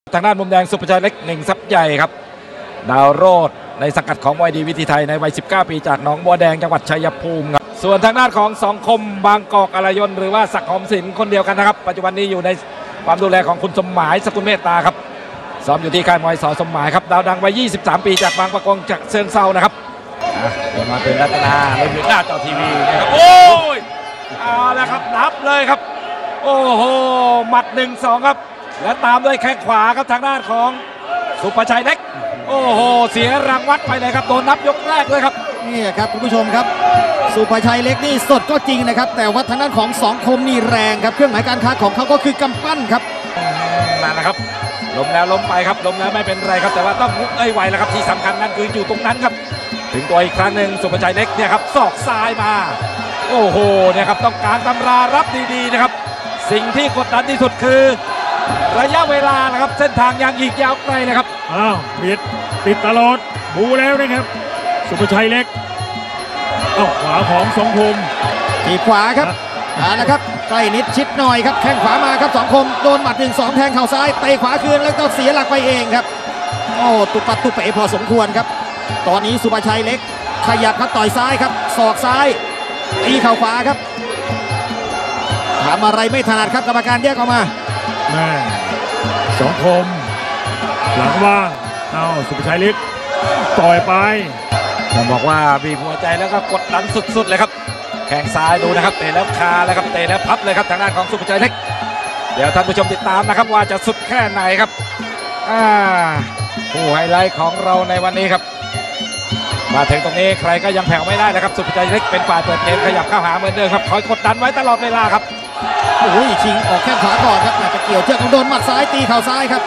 ทางด้านมุมแดงสุภชัยเล็กหนึ่งซับใหญ่ครับดาวโรดในสังกัดของมวยดีวิธีไทยในวัย19 ปีจากหนองบัวแดงจังหวัดชัยภูมิครับส่วนทางด้านของสองคมบางกอกอรยนหรือว่าศักดิ์หอมศิลป์คนเดียวกันนะครับปัจจุบันนี้อยู่ในความดูแลของคุณสมหมายสกุลเมตตาครับซ้อมอยู่ที่ค่ายมวยส.สมหมายครับดาวดังวัย23 ปีจากบางปะกงจากเชิงเซานะครับมาเป็นรัตนาเล่นอยู่หน้าจอทีวีนะครับโอ้ยเอาละครับนับเลยครับโอ้โหหมัด 1-2 ครับและตามด้วยแข้งขวาครับทางด้านของสุภชัยเล็กโอ้โหเสียรางวัลไปเลยครับโดนนับยกแรกเลยครับนี่ครับคุณผู้ชมครับสุภชัยเล็กนี่สดก็จริงนะครับแต่ว่าทางด้านของสองคมนี่แรงครับเครื่องหมายการค้าของเขาก็คือกำปั้นครับนั่นนะครับล้มแล้วล้มไปครับล้มแล้วไม่เป็นไรครับแต่ว่าต้องลุกให้ไวแล้วครับที่สำคัญนั่นคืออยู่ตรงนั้นครับถึงตัวอีกครั้งหนึ่งสุภชัยเล็กเนี่ยครับศอกซ้ายมาโอ้โหเนี่ยครับต้องการตำรารับดีๆนะครับสิ่งที่กดดันที่สุดคือระยะเวลานะครับเส้นทางยังอีกยาวไกลเลยครับอ้าวบิดติดตลอดบูแล้วนะครับสุภชัยเล็กขวาของสองคมทีขวาครับนะครับใกล้นิดชิดหน่อยครับแข้งขวามาครับสองคมโดนหมัด 1-2 แทงเข่าซ้ายเตะขวาคืนแล้วก็เสียหลักไปเองครับโอ้ตุปัดตุเป๋พอสมควรครับตอนนี้สุภชัยเล็กขยับมาต่อยซ้ายครับศอกซ้ายตีเข่าขวาครับทำอะไรไม่ถนัดครับกรรมการแยกออกมาแม่สองคมหลังว่างสุภชัยเล็กต่อยไปผมบอกว่าบีบหัวใจแล้วก็กดดันสุดๆเลยครับแข้งซ้ายดูนะครับเตะแล้วคาแล้วครับเตะแล้วพับเลยครับทางด้านของสุภชัยเล็กเดี๋ยวท่านผู้ชมติดตามนะครับว่าจะสุดแค่ไหนครับผู้ไฮไลท์ของเราในวันนี้ครับมาถึงตรงนี้ใครก็ยังแผ่วไม่ได้นะครับสุภชัยเล็กเป็นฝ่ายเปิดเกมขยับเข้าหาเหมือนเดิมครับคอยกดดันไว้ตลอดเวลาครับโอ้ยชิงออกแข้งขวาก่อนครับจะเกี่ยวเชือกของโดนหมัดซ้ายตีเข่าซ้ายครับ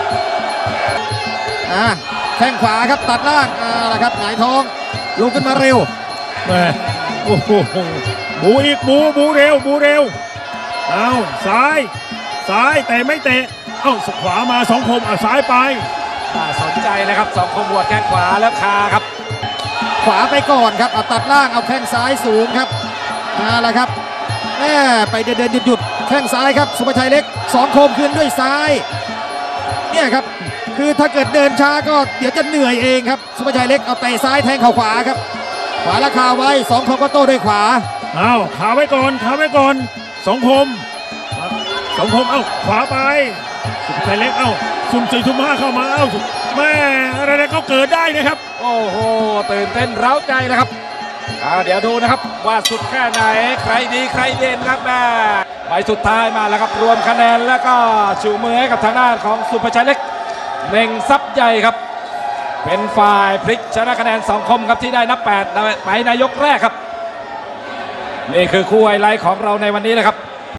แข้งขวาครับตัดล่างละครับหงายท้องลุกขึ้นมาเร็วโอ้โหบูอีกบูเร็วซ้ายแต่ไม่เตะขวามาสองคมซ้ายไปสนใจนะครับสองคมบวดแข้งขวาแล้วคาครับขวาไปก่อนครับตัดล่างเอาแข้งซ้ายสูงครับละครับไปเดินหยุดแข้งซ้ายครับสุภชัยเล็กสองคมคืนด้วยซ้ายเนี่ยครับคือถ้าเกิดเดินช้าก็เดี๋ยวจะเหนื่อยเองครับสุภชัยเล็กเอาเตะซ้ายแทงเข่าขวาครับขวาราคาไว้สองคมก็โต้ด้วยขวาขาไว้ก่อนสองคมขวาไปสุภชัยเล็กสุ่ม4สุ่ม5เข้ามาแม่อะไรก็เกิดได้นะครับโอ้โหตื่นเต้นเร้าใจนะครับเดี๋ยวดูนะครับว่าสุดแค่ไหนใครดีใครเด่นครับใบสุดท้ายมาแล้วครับรวมคะแนนแล้วก็ชูมือให้กับทางด้านของสุภชัยเล็กเน่งซับใหญ่ครับเป็นฝ่ายพลิกชนะคะแนนสองคมครับที่ได้นับ8ไปในยกแรกครับนี่คือคู่ไฮไลท์ของเราในวันนี้นะครับ